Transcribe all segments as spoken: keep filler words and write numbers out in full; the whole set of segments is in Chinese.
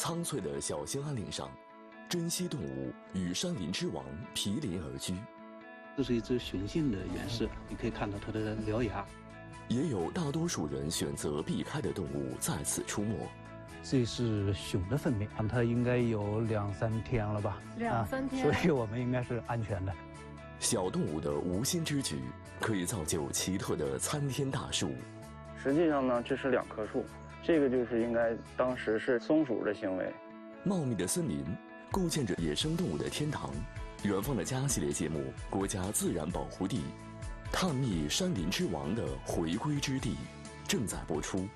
苍翠的小兴安岭上，珍稀动物与山林之王毗邻而居。 这是一只雄性的原狮，你可以看到它的獠牙。 也有大多数人选择避开的动物在此出没。 这是熊的粪便，它应该有两三天了吧？ 两三天、 啊，所以我们应该是安全的。 小动物的无心之举，可以造就奇特的参天大树。 实际上呢，这是两棵树，这个就是应该当时是松鼠的行为。 茂密的森林构建着野生动物的天堂。远方的家系列节目《国家自然保护地》，探秘山林之王的回归之地，正在播出。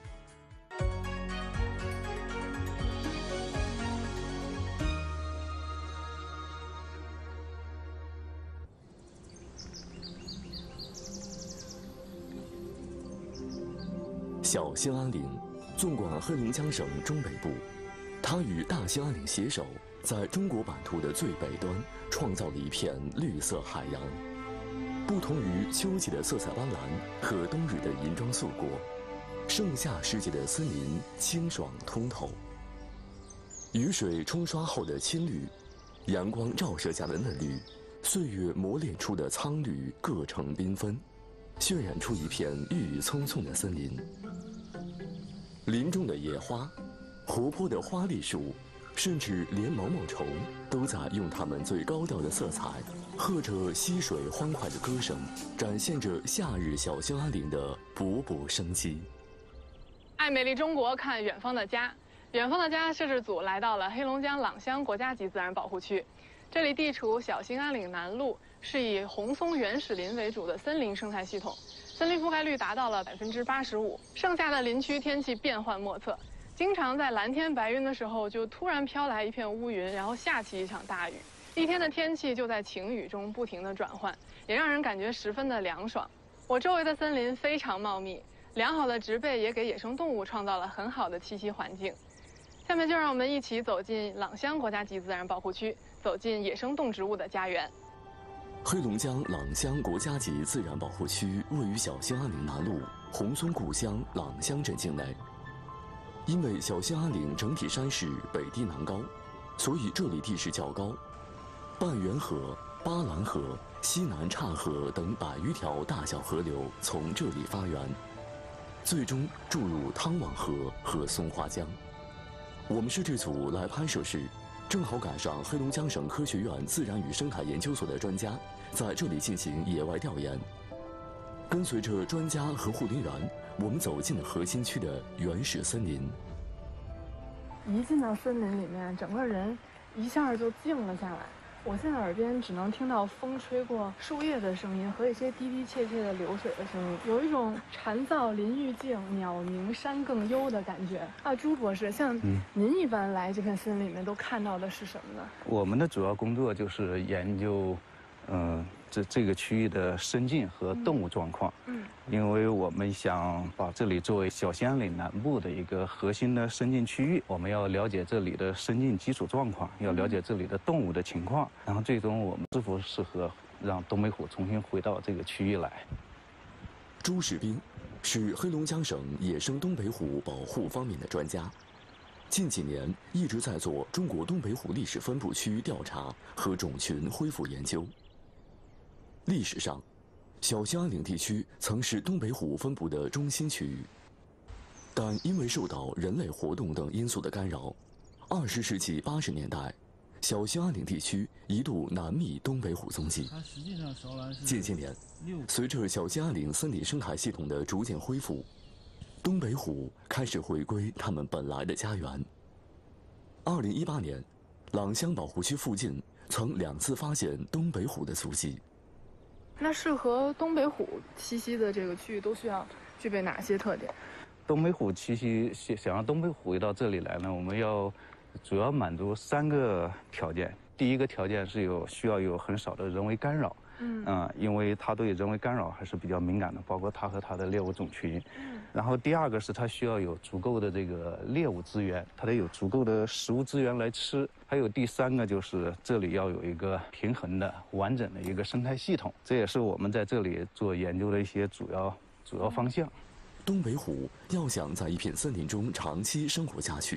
小兴安岭纵贯黑龙江省中北部，它与大兴安岭携手，在中国版图的最北端创造了一片绿色海洋。不同于秋季的色彩斑斓和冬日的银装素裹，盛夏时节的森林清爽通透。雨水冲刷后的青绿，阳光照射下的嫩绿，岁月磨练出的苍绿各呈缤纷，渲染出一片郁郁葱葱的森林。林中的野花，活泼的花栗树，甚至连毛毛虫都在用它们最高调的色彩，和着溪水欢快的歌声，展现着夏日小兴安岭的勃勃生机。 爱美丽中国，看远方的家。远方的家摄制组来到了黑龙江朗乡国家级自然保护区，这里地处小兴安岭南麓，是以红松原始林为主的森林生态系统，森林覆盖率达到了百分之八十五。盛夏的林区天气变幻莫测，经常在蓝天白云的时候就突然飘来一片乌云，然后下起一场大雨。一天的天气就在晴雨中不停地转换，也让人感觉十分的凉爽。我周围的森林非常茂密，良好的植被也给野生动物创造了很好的栖息环境。下面就让我们一起走进朗乡国家级自然保护区，走进野生动植物的家园。 黑龙江朗乡国家级自然保护区位于小兴安岭南麓红松故乡朗乡镇境内。因为小兴安岭整体山势北低南高，所以这里地势较高。半圆河、巴兰河、西南岔河等百余条大小河流从这里发源，最终注入汤王河和松花江。我们摄制组来拍摄时，正好赶上黑龙江省科学院自然与生态研究所的专家在这里进行野外调研。跟随着专家和护林员，我们走进了核心区的原始森林。 一进到森林里面，整个人一下就静了下来。我现在耳边只能听到风吹过树叶的声音和一些滴滴切切的流水的声音，有一种蝉噪林愈静，鸟鸣山更幽的感觉。啊，朱博士，像您一般来这片森林里面都看到的是什么呢？ 我们的主要工作就是研究，嗯、呃，这这个区域的生境和动物状况。嗯，因为我们想把这里作为小兴安岭南部的一个核心的生境区域，我们要了解这里的生境基础状况，要了解这里的动物的情况，然后最终我们是否适合让东北虎重新回到这个区域来。 朱士斌是黑龙江省野生东北虎保护方面的专家，近几年一直在做中国东北虎历史分布区调查和种群恢复研究。历史上，小兴安岭地区曾是东北虎分布的中心区域，但因为受到人类活动等因素的干扰，二十世纪八十年代，小兴安岭地区一度难觅东北虎踪迹。近些年，随着小兴安岭森林生态系统的逐渐恢复，东北虎开始回归它们本来的家园。二零一八年，朗乡保护区附近曾两次发现东北虎的足迹。 那适合东北虎栖息的这个区域都需要具备哪些特点？ 东北虎栖息，想让东北虎回到这里来呢，我们要主要满足三个条件。第一个条件是有需要有很少的人为干扰，嗯啊、呃，因为它对人为干扰还是比较敏感的，包括它和它的猎物种群。嗯，然后第二个是它需要有足够的这个猎物资源，它得有足够的食物资源来吃。还有第三个就是这里要有一个平衡的、完整的一个生态系统，这也是我们在这里做研究的一些主要主要方向。 东北虎要想在一片森林中长期生活下去，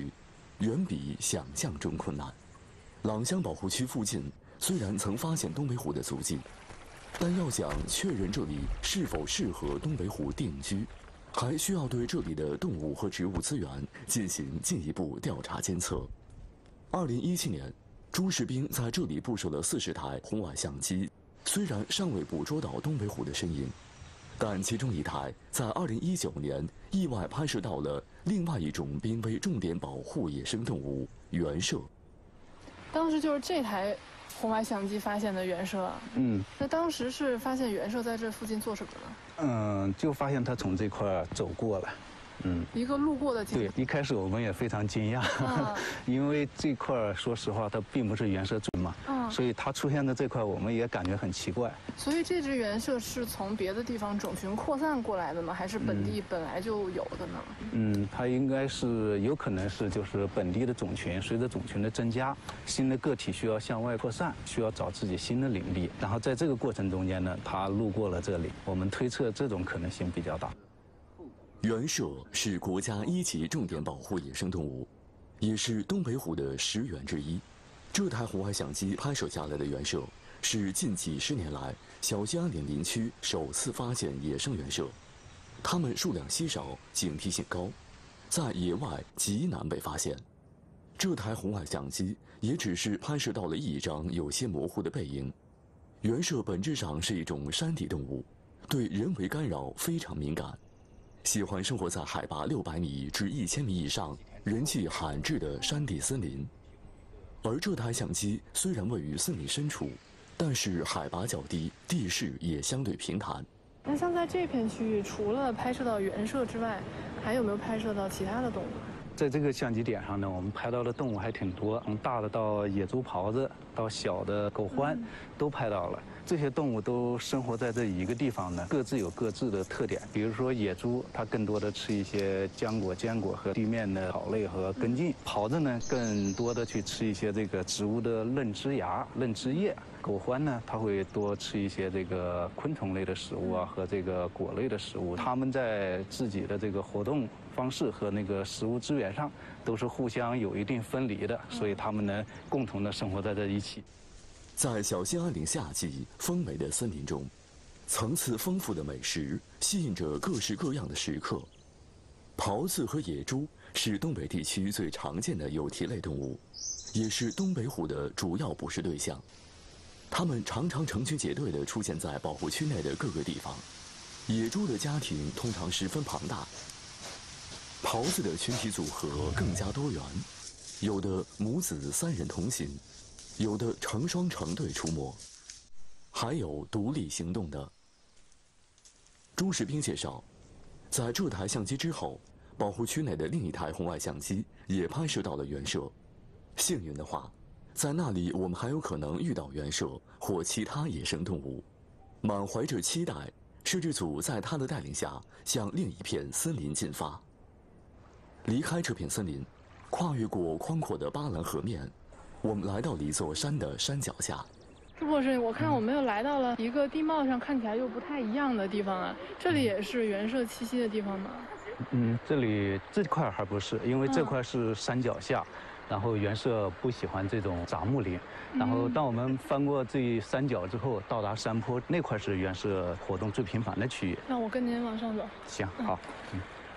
远比想象中困难。朗香保护区附近虽然曾发现东北虎的足迹，但要想确认这里是否适合东北虎定居，还需要对这里的动物和植物资源进行进一步调查监测。二零一七年，朱士兵在这里布设了四十台红外相机，虽然尚未捕捉到东北虎的身影，但其中一台在二零一九年意外拍摄到了另外一种濒危重点保护野生动物原麝。 当时就是这台红外相机发现的原麝。 嗯， 那当时是发现原麝在这附近做什么呢？ 嗯，就发现它从这块儿走过了。嗯， 一个路过的景。 对，一开始我们也非常惊讶，啊、因为这块儿说实话它并不是原麝村嘛，啊、所以它出现在这块我们也感觉很奇怪。 所以这只原麝是从别的地方种群扩散过来的吗？还是本地本来就有的呢？ 嗯，它应该是有可能是就是本地的种群，随着种群的增加，新的个体需要向外扩散，需要找自己新的领地，然后在这个过程中间呢，它路过了这里，我们推测这种可能性比较大。 原麝是国家一级重点保护野生动物，也是东北虎的食源之一。这台红外相机拍摄下来的原麝，是近几十年来小兴安岭林区首次发现野生原麝。它们数量稀少，警惕性高，在野外极难被发现。这台红外相机也只是拍摄到了一张有些模糊的背影。原麝本质上是一种山地动物，对人为干扰非常敏感。喜欢生活在海拔六百米至一千米以上、人迹罕至的山地森林。而这台相机虽然位于森林深处，但是海拔较低，地势也相对平坦。 那像在这片区域，除了拍摄到原麝之外，还有没有拍摄到其他的动物？ 在这个相机点上呢，我们拍到的动物还挺多，从大的到野猪狍子，到小的狗獾，嗯、都拍到了。这些动物都生活在这一个地方呢，各自有各自的特点。比如说野猪，它更多的吃一些浆果、坚果和地面的草类和根茎；狍子呢，更多的去吃一些这个植物的嫩枝芽、嫩枝叶；狗獾呢，它会多吃一些这个昆虫类的食物啊和这个果类的食物。它们在自己的这个活动方式和那个食物资源上都是互相有一定分离的，所以它们呢共同的生活在这一起。 在小兴安岭夏季丰美的森林中，层次丰富的美食吸引着各式各样的食客。狍子和野猪是东北地区最常见的有蹄类动物，也是东北虎的主要捕食对象。它们常常成群结队地出现在保护区内的各个地方。野猪的家庭通常十分庞大，狍子的群体组合更加多元，有的母子三人同行，有的成双成对出没，还有独立行动的。朱士兵介绍，在这台相机之后，保护区内的另一台红外相机也拍摄到了原麝。幸运的话，在那里我们还有可能遇到原麝或其他野生动物。满怀着期待，摄制组在他的带领下向另一片森林进发。离开这片森林，跨越过宽阔的巴兰河面，我们来到了一座山的山脚下。 朱博士，我看我们又来到了一个地貌上看起来又不太一样的地方啊，这里也是原麝栖息的地方吗？ 嗯，这里这块还不是，因为这块是山脚下，嗯、然后原麝不喜欢这种杂木林。然后当我们翻过这山脚之后，到达山坡那块是原麝活动最频繁的区域。 那我跟您往上走。 行，好。嗯。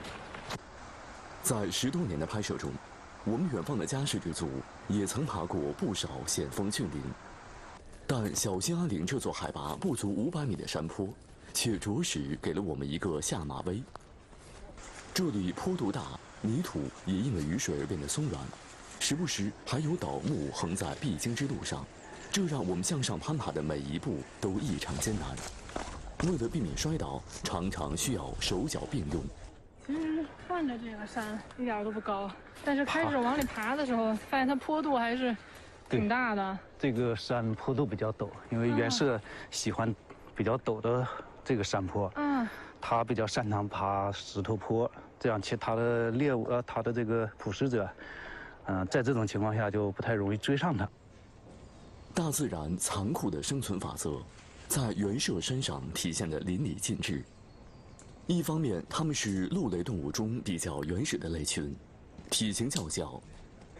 在十多年的拍摄中，我们远方的家摄制组也曾爬过不少险峰峻岭，但小兴安岭这座海拔不足五百米的山坡，却着实给了我们一个下马威。这里坡度大，泥土也因为雨水而变得松软，时不时还有倒木横在必经之路上，这让我们向上攀爬的每一步都异常艰难。为了避免摔倒，常常需要手脚并用。 其实看着这个山一点都不高，但是开始往里爬的时候，发现它坡度还是挺大的。 这个山坡度比较陡，因为原麝喜欢比较陡的这个山坡。嗯，它比较擅长爬石头坡，这样其他的猎物呃，它的这个捕食者，嗯、呃，在这种情况下就不太容易追上它。 大自然残酷的生存法则，在原麝身上体现得淋漓尽致。一方面，它们是鹿类动物中比较原始的类群，体型较小，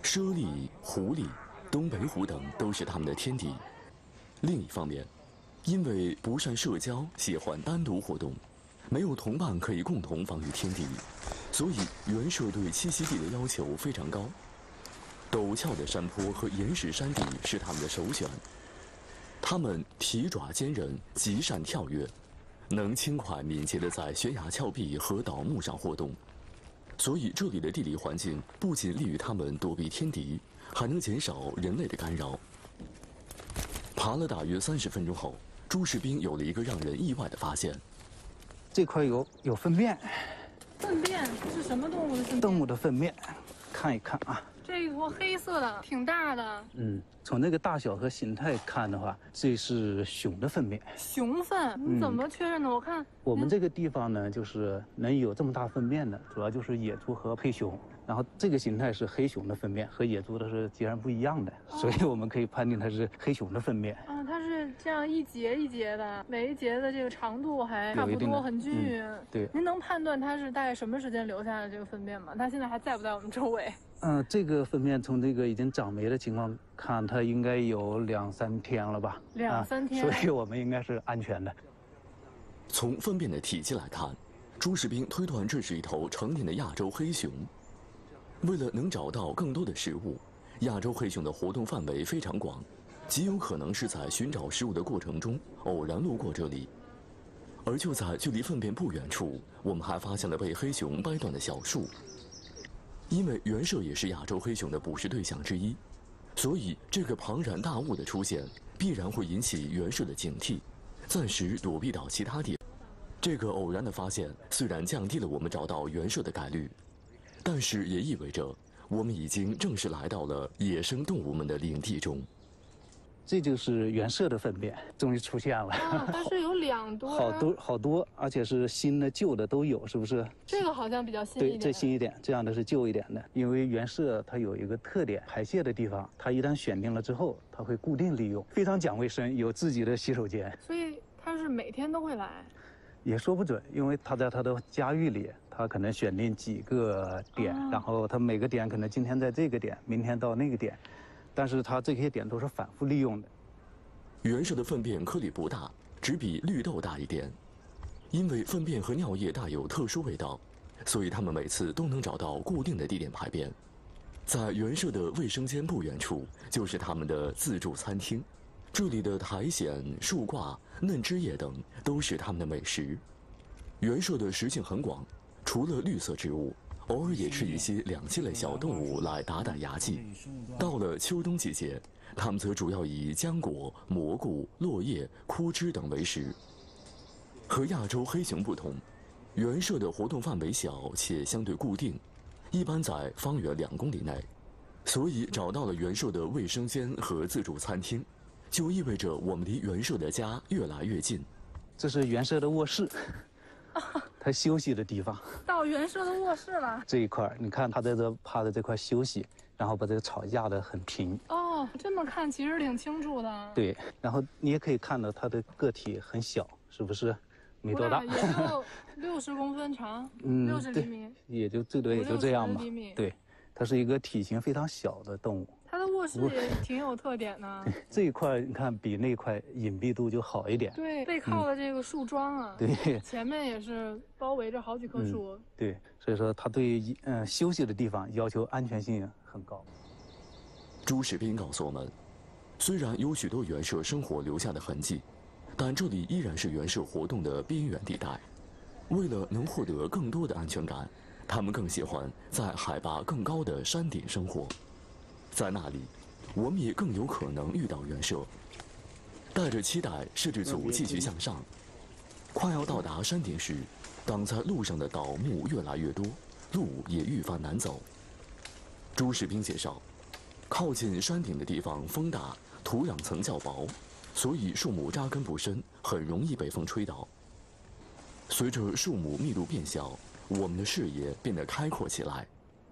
猞猁、狐狸、东北虎等都是他们的天敌。另一方面，因为不善社交，喜欢单独活动，没有同伴可以共同防御天敌，所以原社对栖息地的要求非常高。陡峭的山坡和岩石山地是他们的首选。它们蹄爪坚韧，极善跳跃，能轻快敏捷地在悬崖峭壁和倒木上活动。所以这里的地理环境不仅利于它们躲避天敌，还能减少人类的干扰。爬了大约三十分钟后，朱士兵有了一个让人意外的发现。 这块有有粪便， 粪便是什么动物的粪便？ 动物的粪便，看一看啊。 这一坨黑色的，挺大的。 嗯，从这个大小和形态看的话，这是熊的粪便。 熊粪？你怎么确认的？我看我们这个地方呢，就是能有这么大粪便的，主要就是野猪和黑熊。然后这个形态是黑熊的粪便，和野猪的是截然不一样的， 哦、 所以我们可以判定它是黑熊的粪便。 啊，它是这样一节一节的，每一节的这个长度还差不多，很均匀、 嗯。对。 您能判断它是大概什么时间留下的这个粪便吗？它现在还在不在我们周围？ 嗯、呃，这个粪便从这个已经长霉的情况看，它应该有两三天了吧？ 两三天、 啊，所以我们应该是安全的。 从粪便的体积来看，朱士兵推断这是一头成年的亚洲黑熊。为了能找到更多的食物，亚洲黑熊的活动范围非常广，极有可能是在寻找食物的过程中偶然路过这里。而就在距离粪便不远处，我们还发现了被黑熊掰断的小树。因为原社也是亚洲黑熊的捕食对象之一，所以这个庞然大物的出现必然会引起原社的警惕，暂时躲避到其他地。这个偶然的发现虽然降低了我们找到原社的概率，但是也意味着我们已经正式来到了野生动物们的领地中。 这就是原社的粪便，终于出现了。 啊，它是有两多， 好多好多，而且是新的、旧的都有，是不是？ 这个好像比较新一点。 对，这新一点，这样的是旧一点的。因为原社它有一个特点，排泄的地方，它一旦选定了之后，它会固定利用，非常讲卫生，有自己的洗手间。 所以它是每天都会来。 也说不准，因为它在它的家域里，它可能选定几个点，哦、然后它每个点可能今天在这个点，明天到那个点。但是它这些点都是反复利用的。 原社的粪便颗粒不大，只比绿豆大一点。因为粪便和尿液带有特殊味道，所以它们每次都能找到固定的地点排便。在原社的卫生间不远处，就是他们的自助餐厅。这里的苔藓、树挂、嫩枝叶等都是他们的美食。原社的食性很广，除了绿色植物，偶尔也吃一些两栖类小动物来打打牙祭。到了秋冬季节，它们则主要以浆果、蘑菇、落叶、枯枝等为食。和亚洲黑熊不同，原社的活动范围小且相对固定，一般在方圆两公里内，所以找到了原社的卫生间和自助餐厅，就意味着我们离原社的家越来越近。 这是原社的卧室。他休息的地方， 到原社的卧室了。 这一块，你看他在这趴在这块休息，然后把这个草架得很平。 哦，这么看其实挺清楚的。 对，然后你也可以看到它的个体很小，是不是？没多大， 也就六十公分长，嗯，六十厘米， 也就最多也就这样吧。对，它是一个体型非常小的动物。 它的卧室也挺有特点的。 这一块你看比那块隐蔽度就好一点。 对，背靠的这个树桩啊， 嗯、对， 前面也是包围着好几棵树。 嗯、对，所以说它对嗯、呃、休息的地方要求安全性很高。 朱士兵告诉我们，虽然有许多原社生活留下的痕迹，但这里依然是原社活动的边缘地带。为了能获得更多的安全感，他们更喜欢在海拔更高的山顶生活。在那里，我们也更有可能遇到原社。带着期待，摄制组继续向上。快要到达山顶时，挡在路上的倒木越来越多，路也愈发难走。朱士兵介绍，靠近山顶的地方风大，土壤层较薄，所以树木扎根不深，很容易被风吹倒。随着树木密度变小，我们的视野变得开阔起来。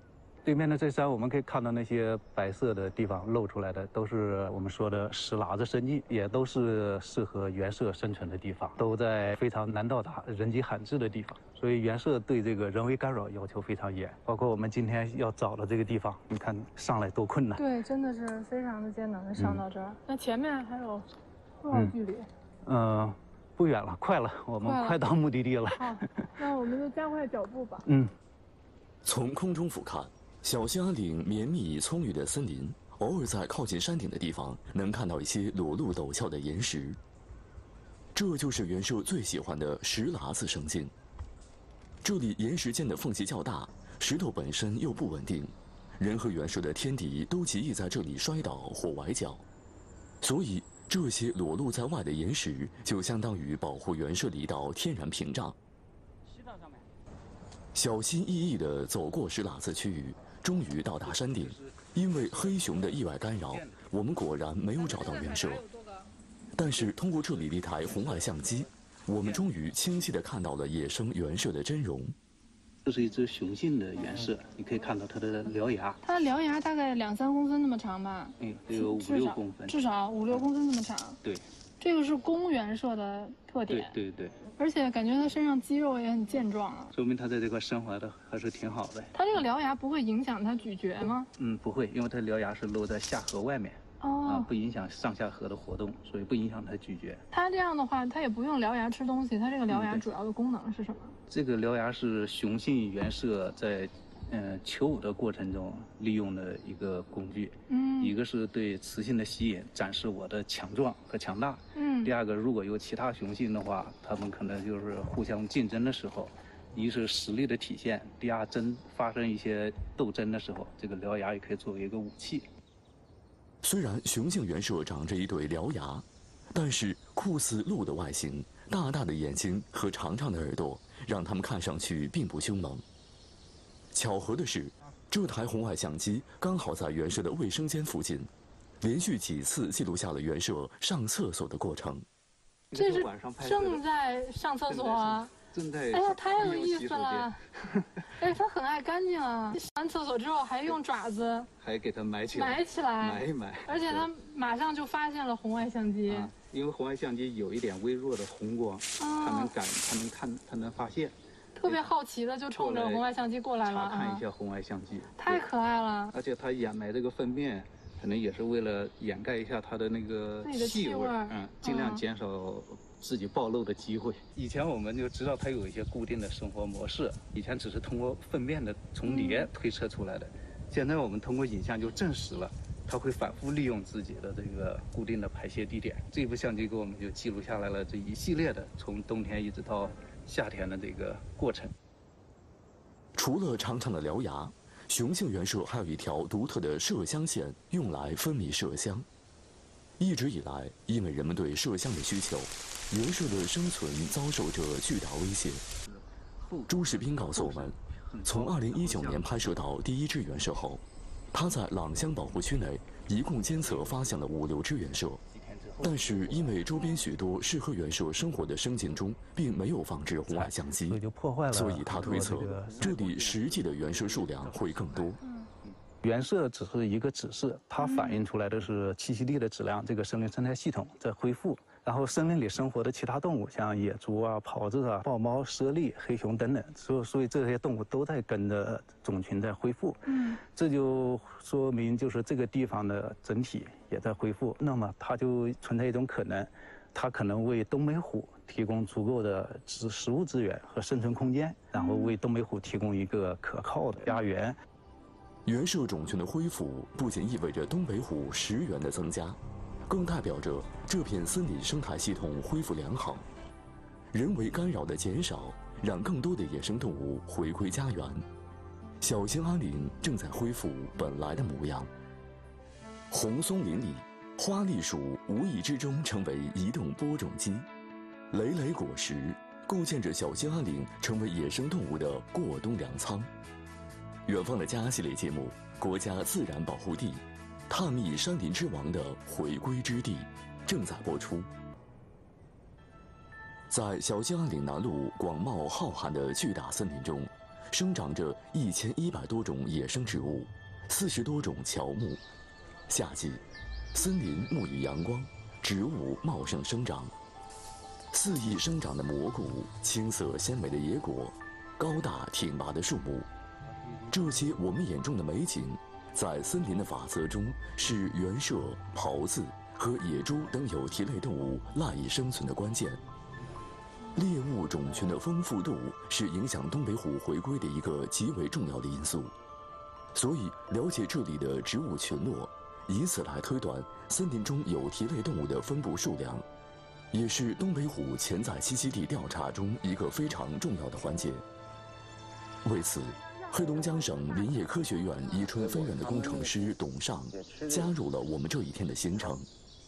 对面的这山，我们可以看到那些白色的地方露出来的，都是我们说的石喇子生境，也都是适合原社生存的地方，都在非常难到达、人迹罕至的地方。所以原社对这个人为干扰要求非常严，包括我们今天要找的这个地方，你看上来多困难。 对，真的是非常的艰难的上到这儿。嗯、那前面还有多少距离？ 嗯、呃，不远了，快了，我们快到目的地了。 好，那我们就加快脚步吧。 嗯。 从空中俯瞰。小兴安岭绵密葱郁的森林，偶尔在靠近山顶的地方能看到一些裸露陡峭的岩石。这就是原社最喜欢的石喇子生境。这里岩石间的缝隙较大，石头本身又不稳定，人和原社的天敌都极易在这里摔倒或崴脚，所以这些裸露在外的岩石就相当于保护原社的一道天然屏障。小心翼翼地走过石喇子区域。终于到达山顶，因为黑熊的意外干扰，我们果然没有找到原社。但是通过这里的一台红外相机，我们终于清晰地看到了野生原社的真容。 这是一只雄性的原社，你可以看到它的獠牙。 它的獠牙大概两三公分那么长吧？ 嗯，得有五六公分， 至少五六公分那么长。 对， 这个是公原社的特点。 对对对。 而且感觉它身上肌肉也很健壮啊， 说明它在这块生活的还是挺好的。 它这个獠牙不会影响它咀嚼吗？ 嗯，不会，因为它獠牙是露在下颌外面， 哦， 啊，不影响上下颌的活动，所以不影响它咀嚼。 它这样的话，它也不用獠牙吃东西，它这个獠牙主要的功能是什么？ 嗯、这个獠牙是雄性原社在嗯求偶的过程中利用的一个工具。嗯，一个是对雌性的吸引，展示我的强壮和强大。嗯，第二个，如果有其他雄性的话，它们可能就是互相竞争的时候，一是实力的体现，第二争发生一些斗争的时候，这个獠牙也可以作为一个武器。 虽然雄性原社长着一对獠牙，但是酷似鹿的外形、大大的眼睛和长长的耳朵，让它们看上去并不凶猛。巧合的是，这台红外相机刚好在原社的卫生间附近，连续几次记录下了原社上厕所的过程。 这是正在上厕所啊！ 正在， 哎呀，太有意思了！哎，他很爱干净啊！上完厕所之后还用爪子， 还给它埋起来， 埋起来， 埋一埋。 而且他马上就发现了红外相机， 啊、因为红外相机有一点微弱的红光，它能感，它能看，它能发现。 特别好奇的就冲着红外相机过来了， 查看一下红外相机， 太可爱了。 而且它掩埋这个粪便，可能也是为了掩盖一下它的那个气味，嗯，尽量减少自己暴露的机会。以前我们就知道它有一些固定的生活模式，以前只是通过粪便的重叠推测出来的，现在我们通过影像就证实了。它会反复利用自己的这个固定的排泄地点。这部相机给我们就记录下来了这一系列的从冬天一直到夏天的这个过程。 除了长长的獠牙，雄性原社还有一条独特的麝香线，用来分泌麝香。一直以来，因为人们对麝香的需求，原社的生存遭受着巨大威胁。朱士斌告诉我们，从二零一九年拍摄到第一只原社后，他在朗香保护区内一共监测发现了五六只原社，但是因为周边许多适合原社生活的生境中并没有放置红外相机，所以他推测这里实际的原社数量会更多。 原社只是一个指示，它反映出来的是栖息地的质量，这个森林生态系统在恢复。然后森林里生活的其他动物，像野猪啊、狍子啊、豹猫、猞猁、黑熊等等，所所以这些动物都在跟着种群在恢复。嗯，这就说明就是这个地方的整体也在恢复。那么它就存在一种可能，它可能为东北虎提供足够的食食物资源和生存空间，然后为东北虎提供一个可靠的家园。 原社种群的恢复不仅意味着东北虎食源的增加，更代表着这片森林生态系统恢复良好，人为干扰的减少，让更多的野生动物回归家园。小兴安岭正在恢复本来的模样。红松林里，花栗鼠无意之中成为移动播种机，累累果实构建着小兴安岭成为野生动物的过冬粮仓。远方的家系列节目，国家自然保护地，探秘山林之王的回归之地正在播出。在小兴安岭南麓广袤浩瀚的巨大森林中， 生长着一千一百多种野生植物，四十多种乔木。夏季，森林沐浴阳光，植物茂盛生长。肆意生长的蘑菇，青色鲜美的野果，高大挺拔的树木，这些我们眼中的美景，在森林的法则中是原麝、狍子和野猪等有蹄类动物赖以生存的关键。猎物种群的丰富度是影响东北虎回归的一个极为重要的因素，所以了解这里的植物群落，以此来推断森林中有蹄类动物的分布数量，也是东北虎潜在栖息地调查中一个非常重要的环节。为此，黑龙江省林业科学院宜春分院的工程师董尚加入了我们这一天的行程。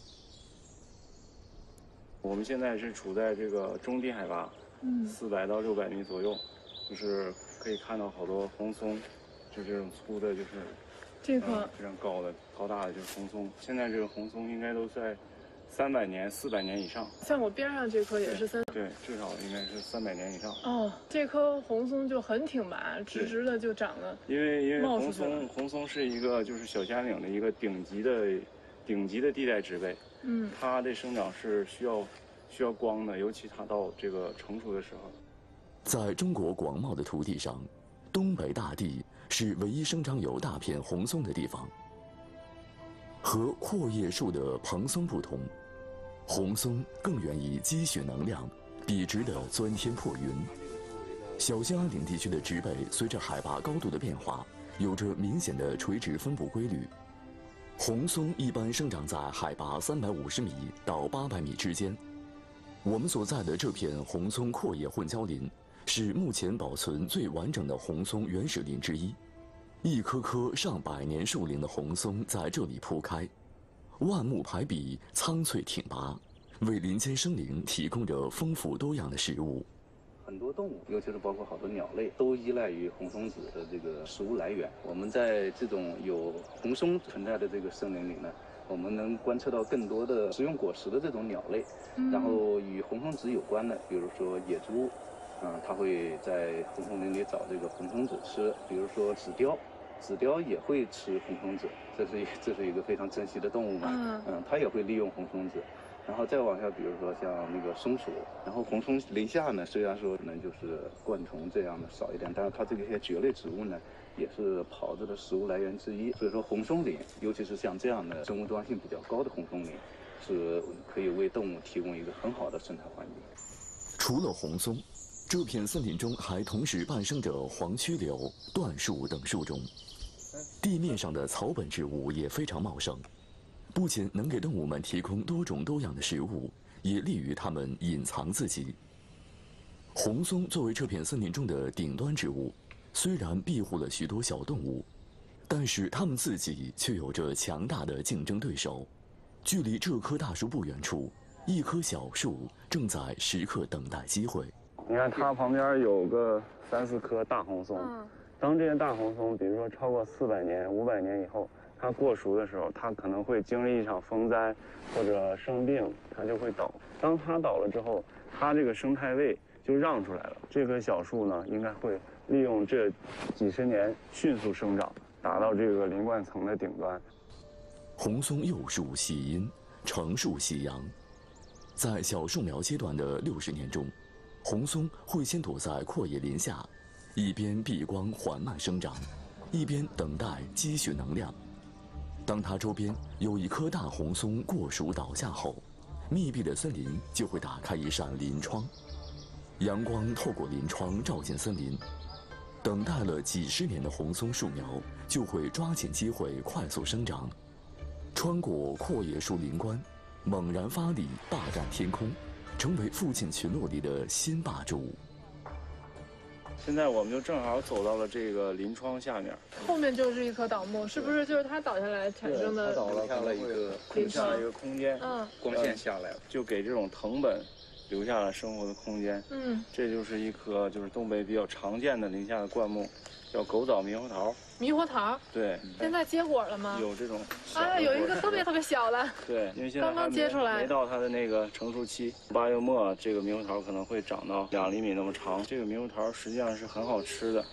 我们现在是处在这个中低海拔，嗯，四百到六百米左右，就是可以看到好多红松，就这种粗的，就是这棵、 呃、非常高的、高大的就是红松。现在这个红松应该都在三百年、四百年以上。 像我边上这棵也是三， 对，至少应该是三百年以上。 哦，这棵红松就很挺拔，直直的就长了。 因为因为红松红松是一个就是小兴安岭的一个顶级的顶级的地带植被。嗯，它的生长是需要需要光的，尤其它到这个成熟的时候。 在中国广袤的土地上，东北大地是唯一生长有大片红松的地方。和阔叶树的蓬松不同，红松更愿意积蓄能量，笔直地钻天破云。小兴安岭地区的植被随着海拔高度的变化，有着明显的垂直分布规律。红松一般生长在海拔三百五十米到八百米之间。我们所在的这片红松阔叶混交林，是目前保存最完整的红松原始林之一。一棵棵上百年树龄的红松在这里铺开，万木排比，苍翠挺拔，为林间生灵提供着丰富多样的食物。 很多动物，尤其是包括好多鸟类，都依赖于红松子的这个食物来源。我们在这种有红松存在的这个森林里呢，我们能观测到更多的食用果实的这种鸟类。嗯、然后与红松子有关的，比如说野猪，嗯、呃，它会在红松林里找这个红松子吃。比如说紫貂，紫貂也会吃红松子，这是一这是一个非常珍稀的动物嘛。嗯、呃，它也会利用红松子。然后再往下，比如说像那个松鼠，然后红松林下呢，虽然说可能就是灌丛这样的少一点，但是它这些蕨类植物呢，也是狍子的食物来源之一。所以说红松林，尤其是像这样的生物多样性比较高的红松林，是可以为动物提供一个很好的生态环境。 除了红松，这片森林中还同时伴生着黄曲柳、椴树等树种，地面上的草本植物也非常茂盛。不仅能给动物们提供多种多样的食物，也利于它们隐藏自己。红松作为这片森林中的顶端植物，虽然庇护了许多小动物，但是它们自己却有着强大的竞争对手。距离这棵大树不远处，一棵小树正在时刻等待机会。 你看它旁边有个三四棵大红松，当这些大红松，比如说超过四百年、五百年以后，它过熟的时候，它可能会经历一场风灾或者生病，它就会倒。当它倒了之后，它这个生态位就让出来了。这棵小树呢，应该会利用这几十年迅速生长，达到这个林冠层的顶端。 红松幼树喜阴，成树喜阳。在小树苗阶段的六十年中，红松会先躲在阔叶林下，一边避光缓慢生长，一边等待积蓄能量。当它周边有一棵大红松过熟倒下后，密闭的森林就会打开一扇林窗，阳光透过林窗照进森林。等待了几十年的红松树苗就会抓紧机会快速生长，穿过阔叶树林关，猛然发力，霸占天空，成为附近群落里的新霸主。 现在我们就正好走到了这个林窗下面， 后面就是一棵倒木，是不是就是它倒下来产生的？ 它倒了，下了一个空下一个空间，嗯，光线下来了，就给这种藤本留下了生活的空间。嗯，这就是一棵就是东北比较常见的林下的灌木，叫狗枣猕猴桃。 猕猴桃， 对， 现在结果了吗？ 有这种啊，有一个特别特别小的， 对，因为现在刚刚结出来， 没到它的那个成熟期。八月末，这个猕猴桃可能会长到两厘米那么长。这个猕猴桃实际上是很好吃的，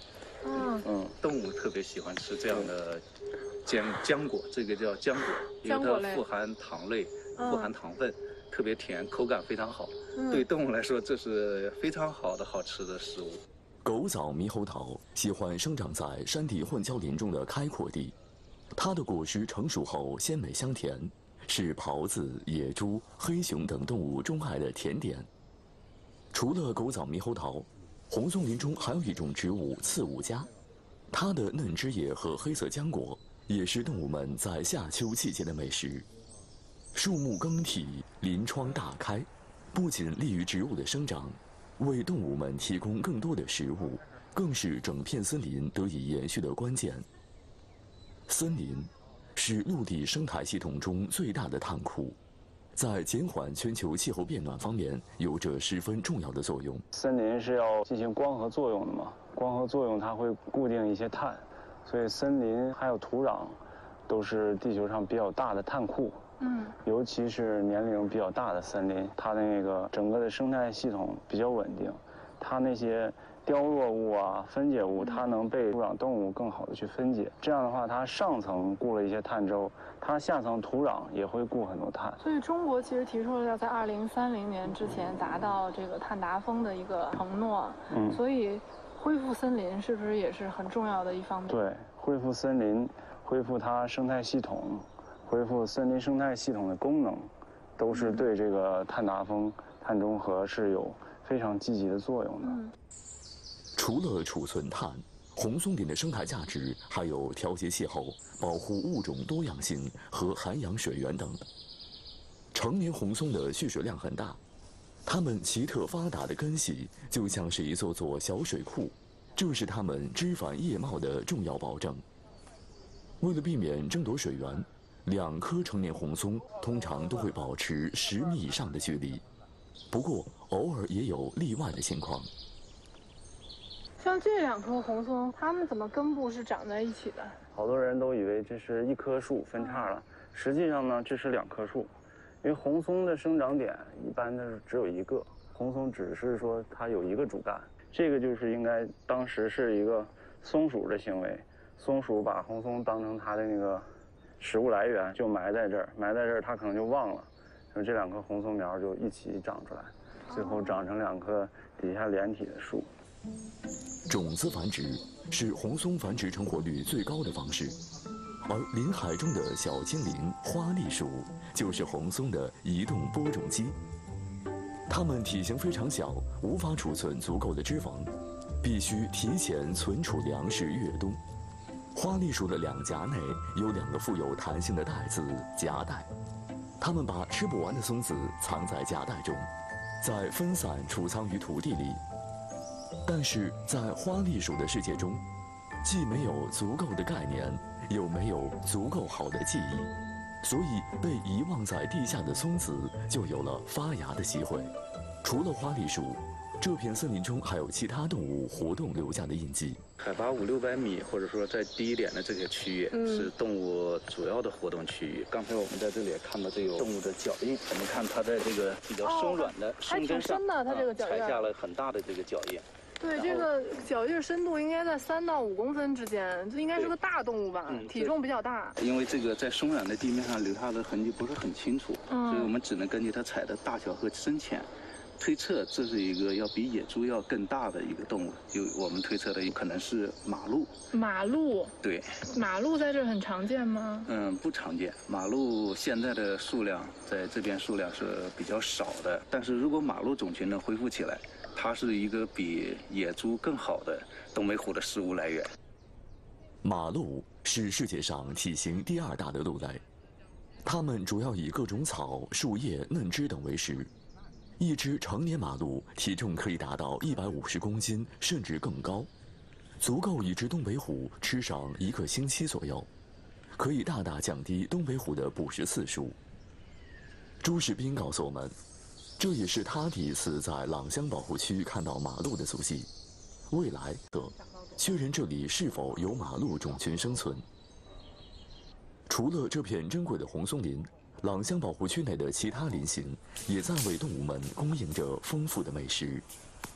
嗯嗯，动物特别喜欢吃这样的浆浆果，这个叫浆果，因为它富含糖类，富含糖分，特别甜，口感非常好。对动物来说，这是非常好的好吃的食物。 狗枣猕猴桃喜欢生长在山地混交林中的开阔地，它的果实成熟后鲜美香甜，是狍子、野猪、黑熊等动物钟爱的甜点。除了狗枣猕猴桃，红松林中还有一种植物刺五加，它的嫩枝叶和黑色浆果也是动物们在夏秋季节的美食。树木更替，林窗大开，不仅利于植物的生长，为动物们提供更多的食物，更是整片森林得以延续的关键。森林是陆地生态系统中最大的碳库，在减缓全球气候变暖方面有着十分重要的作用。 森林是要进行光合作用的嘛，光合作用它会固定一些碳，所以森林还有土壤都是地球上比较大的碳库。嗯，尤其是年龄比较大的森林，它的那个整个的生态系统比较稳定，它那些凋落物啊、分解物，它能被土壤动物更好的去分解。这样的话，它上层固了一些碳之后，它下层土壤也会固很多碳。 所以中国其实提出了要在二零三零年之前达到这个碳达峰的一个承诺。嗯，所以恢复森林是不是也是很重要的一方面？ 对，恢复森林，恢复它生态系统。恢复森林生态系统的功能，都是对这个碳达峰、碳中和是有非常积极的作用的。 除了储存碳，红松林的生态价值还有调节气候、保护物种多样性和涵养水源等。成年红松的蓄水量很大，它们奇特发达的根系就像是一座座小水库，这是它们枝繁叶茂的重要保证。为了避免争夺水源，两棵成年红松通常都会保持十米以上的距离，不过偶尔也有例外的情况。 像这两棵红松，它们怎么根部是长在一起的？ 好多人都以为这是一棵树分叉了，实际上呢，这是两棵树。因为红松的生长点一般的只有一个，红松只是说它有一个主干，这个就是应该当时是一个松鼠的行为，松鼠把红松当成它的那个食物来源，就埋在这儿，埋在这儿，它可能就忘了，就这两棵红松苗就一起长出来，最后长成两棵底下连体的树。 种子繁殖是红松繁殖成活率最高的方式，而林海中的小精灵花栗鼠就是红松的移动播种机。它们体型非常小，无法储存足够的脂肪，必须提前存储粮食越冬。花栗鼠的两颊内有两个富有弹性的袋子夹带，它们把吃不完的松子藏在夹带中，再分散储藏于土地里。但是在花栗鼠的世界中，既没有足够的概念，又没有足够好的记忆，所以被遗忘在地下的松子就有了发芽的机会。除了花栗鼠，这片森林中还有其他动物活动留下的印记。 海拔五六百米，或者说再低一点的这些区域，嗯、是动物主要的活动区域。刚才我们在这里也看到这有动物的脚印，我们看它在这个比较松软的松根上， 哦、它这个脚印、 啊、踩下了很大的这个脚印。 对，这个脚印深度应该在三到五公分之间，这应该是个大动物吧？嗯、体重比较大。 因为这个在松软的地面上留下的痕迹不是很清楚，嗯、所以我们只能根据它踩的大小和深浅，推测这是一个要比野猪要更大的一个动物。就我们推测的可能是马鹿。 马鹿？ 对。 马鹿在这很常见吗？ 嗯，不常见。马鹿现在的数量在这边数量是比较少的，但是如果马鹿种群能恢复起来，它是一个比野猪更好的东北虎的食物来源。 马鹿是世界上体型第二大的鹿类，它们主要以各种草、树叶、嫩枝等为食。一只成年马鹿体重可以达到一百五十公斤，甚至更高，足够一只东北虎吃上一个星期左右，可以大大降低东北虎的捕食次数。朱士斌告诉我们，这也是他第一次在朗香保护区看到马鹿的足迹。未来的确认这里是否有马鹿种群生存。除了这片珍贵的红松林，朗香保护区内的其他林型也在为动物们供应着丰富的美食。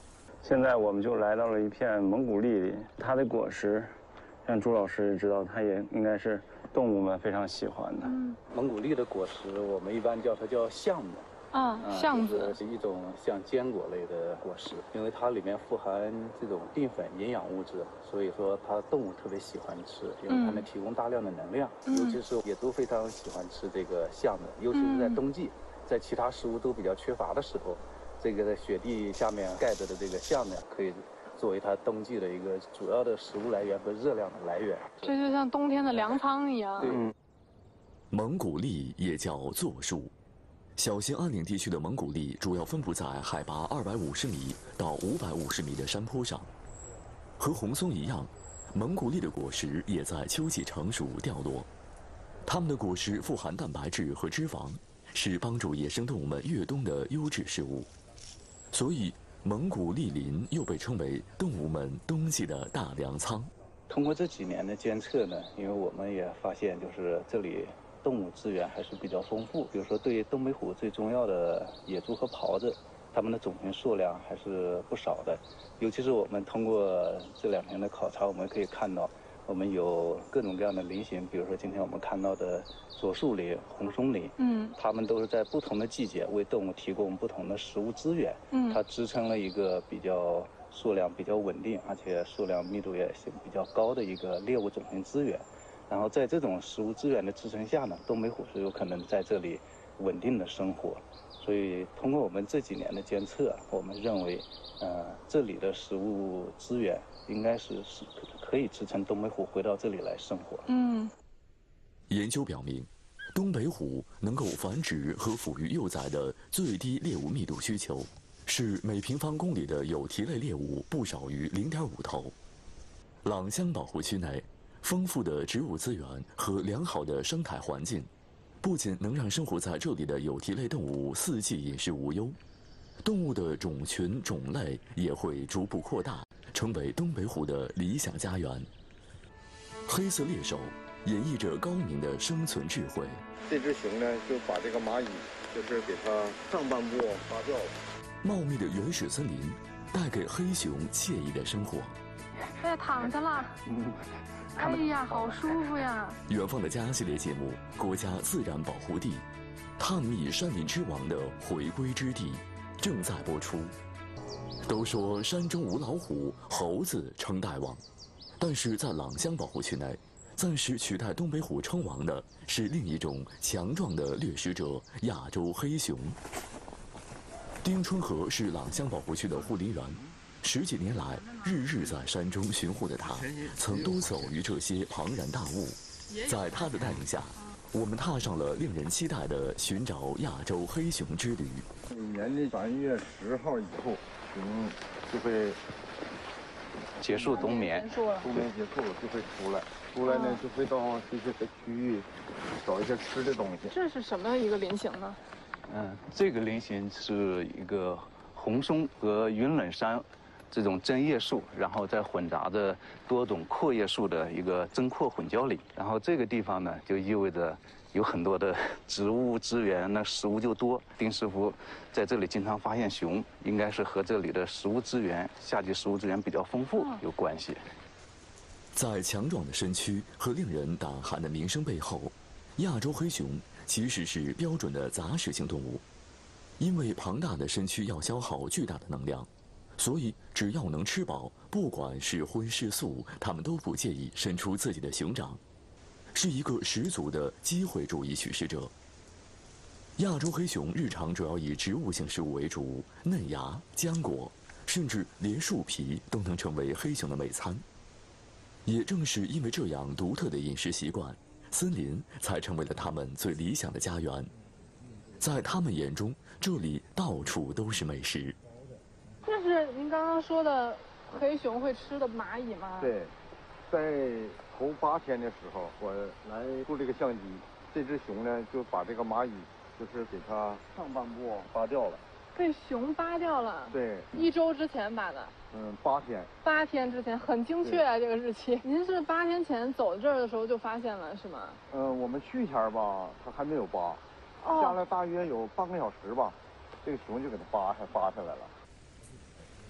现在我们就来到了一片蒙古栎里，它的果实，像朱老师也知道，它也应该是动物们非常喜欢的。 嗯，蒙古栎的果实，我们一般叫它叫橡木。 啊，橡子是一种像坚果类的果实，因为它里面富含这种淀粉营养物质，所以说它动物特别喜欢吃，因为它能提供大量的能量。嗯、尤其是野猪非常喜欢吃这个橡子，尤其是在冬季，嗯、在其他食物都比较缺乏的时候，这个在雪地下面盖着的这个橡子可以作为它冬季的一个主要的食物来源和热量的来源。 这就像冬天的粮仓一样。 对， 嗯、蒙古栎也叫柞树。小兴安岭地区的蒙古栎主要分布在海拔二百五十米到五百五十米的山坡上。和红松一样，蒙古栎的果实也在秋季成熟掉落。它们的果实富含蛋白质和脂肪，是帮助野生动物们越冬的优质食物。所以，蒙古栎林又被称为动物们冬季的大粮仓。 通过这几年的监测呢，因为我们也发现，就是这里动物资源还是比较丰富，比如说对东北虎最重要的野猪和狍子，它们的种群数量还是不少的。尤其是我们通过这两年的考察，我们可以看到，我们有各种各样的林型，比如说今天我们看到的柞树林、红松林，嗯，它们都是在不同的季节为动物提供不同的食物资源，嗯，它支撑了一个比较数量比较稳定，而且数量密度也是比较高的一个猎物种群资源。然后在这种食物资源的支撑下呢，东北虎是有可能在这里稳定的生活。所以通过我们这几年的监测，我们认为，呃，这里的食物资源应该是是可以支撑东北虎回到这里来生活。 嗯， 研究表明，东北虎能够繁殖和抚育幼崽的最低猎物密度需求，是每平方公里的有蹄类猎物不少于零点五头。朗香保护区内，丰富的植物资源和良好的生态环境，不仅能让生活在这里的有蹄类动物四季饮食无忧，动物的种群种类也会逐步扩大，成为东北虎的理想家园。黑色猎手演绎着高明的生存智慧。 这只熊呢，就把这个蚂蚁，就是给它上半部扒掉了。 茂密的原始森林，带给黑熊惬意的生活。 哎，躺下了。嗯。哎呀，好舒服呀！ 远方的家系列节目《国家自然保护地》，探秘山林之王的回归之地，正在播出。都说山中无老虎，猴子称大王，但是在朗香保护区内，暂时取代东北虎称王的是另一种强壮的掠食者——亚洲黑熊。丁春和是朗香保护区的护林员。十几年来，日日在山中巡护的他，曾多走于这些庞然大物。在他的带领下，我们踏上了令人期待的寻找亚洲黑熊之旅。 每年的三月十号以后，熊就会结束冬眠， 冬眠结束就会出来，出来呢就会到这些区域找一些吃的东西。 这是什么一个林型呢？ 嗯，这个林型是一个红松和云冷杉这种针叶树，然后再混杂着多种阔叶树的一个针阔混交林。然后这个地方呢，就意味着有很多的植物资源，那食物就多。丁师傅在这里经常发现熊，应该是和这里的食物资源，夏季食物资源比较丰富有关系。 在强壮的身躯和令人胆寒的名声背后，亚洲黑熊其实是标准的杂食性动物。因为庞大的身躯要消耗巨大的能量，所以只要能吃饱，不管是荤是素，它们都不介意伸出自己的熊掌，是一个十足的机会主义取食者。亚洲黑熊日常主要以植物性食物为主，嫩芽、浆果，甚至连树皮都能成为黑熊的美餐。也正是因为这样独特的饮食习惯，森林才成为了它们最理想的家园。在他们眼中，这里到处都是美食。 这是您刚刚说的黑熊会吃的蚂蚁吗？ 对，在头八天的时候，我来录这个相机，这只熊呢就把这个蚂蚁，就是给它上半部扒掉了。 被熊扒掉了？ 对， 一周之前扒的。 嗯，八天。八天之前，很精确啊，这个日期。您是八天前走这儿的时候就发现了是吗？ 嗯、呃，我们去前吧，它还没有扒。下来大约有半个小时吧，这个熊就给它扒下扒下来了。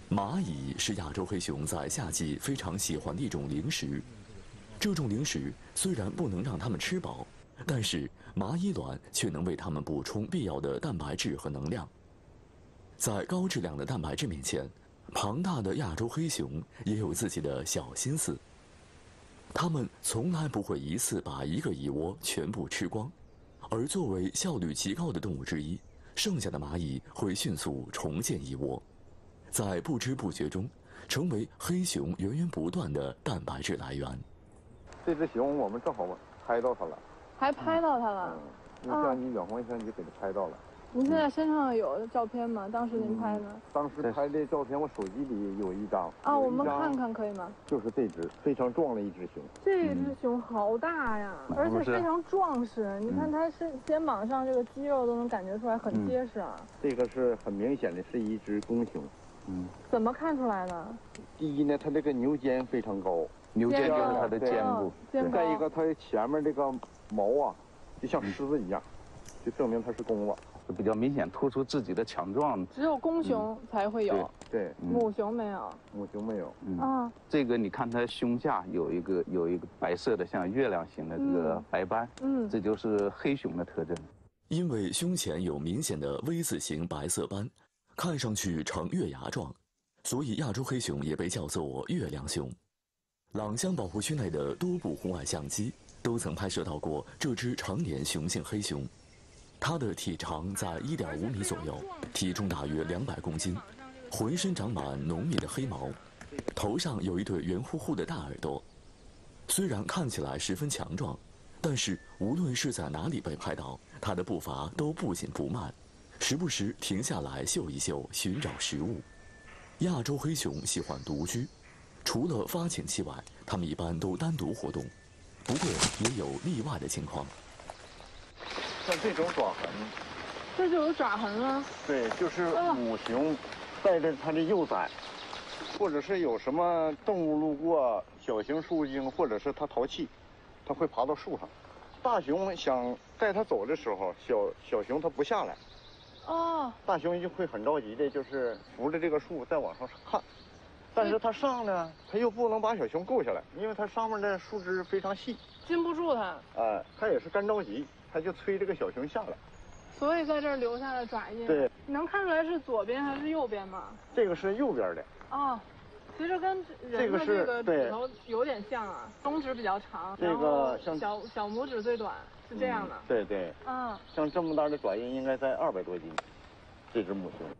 蚂蚁是亚洲黑熊在夏季非常喜欢的一种零食。这种零食虽然不能让它们吃饱，但是蚂蚁卵却能为它们补充必要的蛋白质和能量。在高质量的蛋白质面前，庞大的亚洲黑熊也有自己的小心思。它们从来不会一次把一个蚁窝全部吃光，而作为效率极高的动物之一，剩下的蚂蚁会迅速重建蚁窝，在不知不觉中成为黑熊源源不断的蛋白质来源。 这只熊我们正好拍到它了， 还拍到它了。 嗯，用相机远光相机给它拍到了。 您现在身上有照片吗？当时您拍的？ 嗯、当时拍的照片，我手机里有一张。 啊，我们看看可以吗？ 就是这只非常壮的一只熊。 这只熊好大呀，嗯、而且非常壮实。你看它是肩膀上这个肌肉都能感觉出来很结实啊。 嗯、这个是很明显的是一只公熊。 嗯。 怎么看出来的？ 第一呢，它这个牛肩非常高。 牛肩就是它的肩部。 肩再一个，它前面这个毛啊，就像狮子一样，嗯、就证明它是公了。 比较明显突出自己的强壮， 只有公熊才会有， 嗯、对，对嗯、母熊没有， 母熊没有。 嗯啊， 这个你看它胸下有一个有一个白色的像月亮形的这个白斑， 嗯， 这就是黑熊的特征。 因为胸前有明显的 V 字形白色斑，看上去呈月牙状，所以亚洲黑熊也被叫做月亮熊。朗香保护区内的多部红外相机都曾拍摄到过这只成年雄性黑熊。它的体长在 一点五米左右，体重大约两百公斤，浑身长满浓密的黑毛，头上有一对圆乎乎的大耳朵。虽然看起来十分强壮，但是无论是在哪里被拍到，它的步伐都不紧不慢，时不时停下来嗅一嗅，寻找食物。亚洲黑熊喜欢独居，除了发情期外，它们一般都单独活动，不过也有例外的情况。 像这种爪痕， 这就有爪痕了。 对，就是母熊带着它的幼崽，或者是有什么动物路过，小型树精，或者是它淘气，它会爬到树上。大熊想带它走的时候，小小熊它不下来， 哦， 大熊就会很着急的，就是扶着这个树再往上看，但是它上呢，它又不能把小熊够下来，因为它上面的树枝非常细， 禁不住它。 哎、呃，它也是干着急。他就催这个小熊下来， 所以在这儿留下了爪印。 对， 能看出来是左边还是右边吗？ 这个是右边的。 哦，其实跟人的这个指头有点像啊，中指比较长， 这个像小小拇指最短，是这样的。 嗯、对对。 嗯， 像这么大的爪印应该在二百多斤，这只母熊。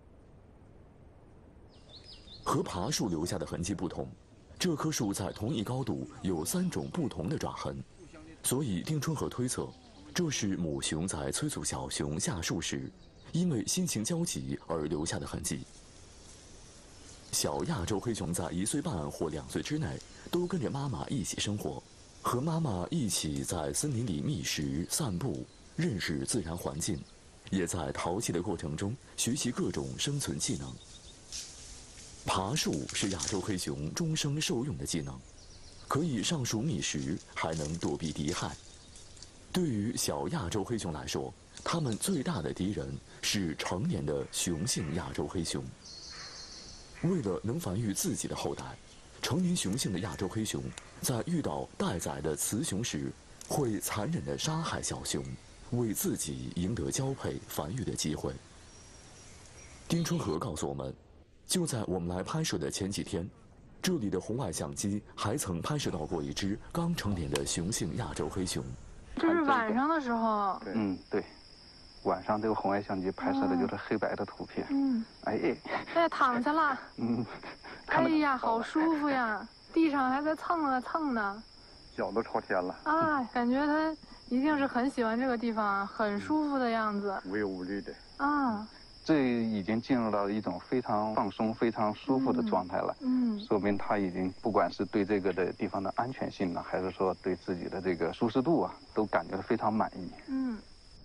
和爬树留下的痕迹不同，这棵树在同一高度有三种不同的爪痕，所以丁春和推测。这是母熊在催促小熊下树时，因为心情焦急而留下的痕迹。小亚洲黑熊在一岁半或两岁之内都跟着妈妈一起生活，和妈妈一起在森林里觅食、散步，认识自然环境，也在淘气的过程中学习各种生存技能。爬树是亚洲黑熊终生受用的技能，可以上树觅食，还能躲避敌害。对于小亚洲黑熊来说，它们最大的敌人是成年的雄性亚洲黑熊。为了能繁育自己的后代，成年雄性的亚洲黑熊在遇到待宰的雌雄时，会残忍地杀害小熊，为自己赢得交配繁育的机会。丁春和告诉我们，就在我们来拍摄的前几天，这里的红外相机还曾拍摄到过一只刚成年的雄性亚洲黑熊。 这是晚上的时候。 嗯，对，晚上这个红外相机拍摄的就是黑白的图片。 嗯， 哎， 哎，躺下了。 嗯， 哎呀，好舒服呀！地上还在蹭啊蹭呢， 脚都朝天了。 啊，感觉它一定是很喜欢这个地方，很舒服的样子。 无忧无虑的。 啊。 这已经进入到一种非常放松、非常舒服的状态了。 嗯， 说明他已经不管是对这个的地方的安全性呢，还是说对自己的这个舒适度啊，都感觉非常满意。 嗯。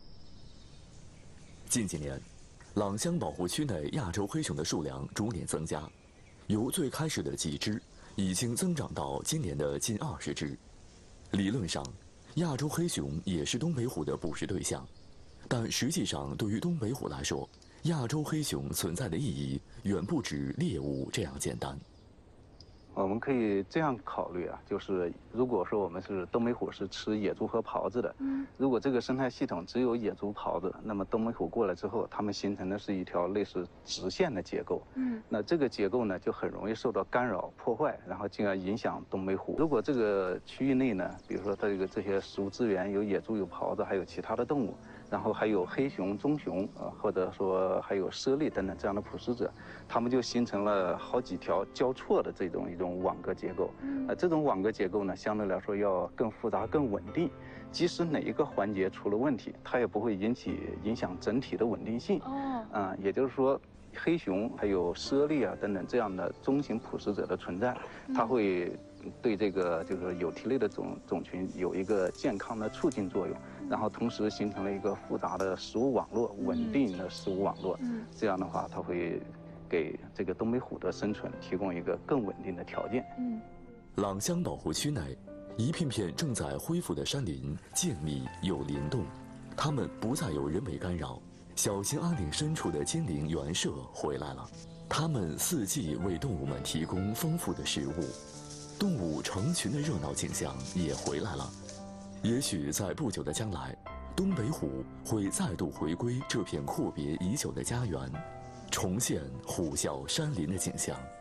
近几年，朗香保护区内亚洲黑熊的数量逐年增加，由最开始的几只，已经增长到今年的近二十只。理论上，亚洲黑熊也是东北虎的捕食对象，但实际上对于东北虎来说， 亚洲黑熊存在的意义远不止猎物这样简单。 我们可以这样考虑啊，就是如果说我们是东北虎是吃野猪和狍子的，嗯，如果这个生态系统只有野猪、狍子，那么东北虎过来之后，它们形成的是一条类似直线的结构，嗯，那这个结构呢就很容易受到干扰、破坏，然后进而影响东北虎。如果这个区域内呢，比如说它这个这些食物资源有野猪、有狍子，还有其他的动物，然后还有黑熊、棕熊啊，或者说还有猞猁等等这样的捕食者，它们就形成了好几条交错的这种一种网格结构。呃，这种网格结构呢，相对来说要更复杂、更稳定。即使哪一个环节出了问题，它也不会引起影响整体的稳定性。哦，啊，也就是说，黑熊还有猞猁啊等等这样的中型捕食者的存在，它会对这个就是有蹄类的种种群有一个健康的促进作用。然后同时形成了一个复杂的食物网络，稳定的食物网络。嗯，这样的话，它会给这个东北虎的生存提供一个更稳定的条件。嗯， 朗香保护区内，一片片正在恢复的山林静谧又灵动，它们不再有人为干扰。小兴安岭深处的精灵原社回来了，它们四季为动物们提供丰富的食物，动物成群的热闹景象也回来了。也许在不久的将来，东北虎会再度回归这片阔别已久的家园，重现虎啸山林的景象。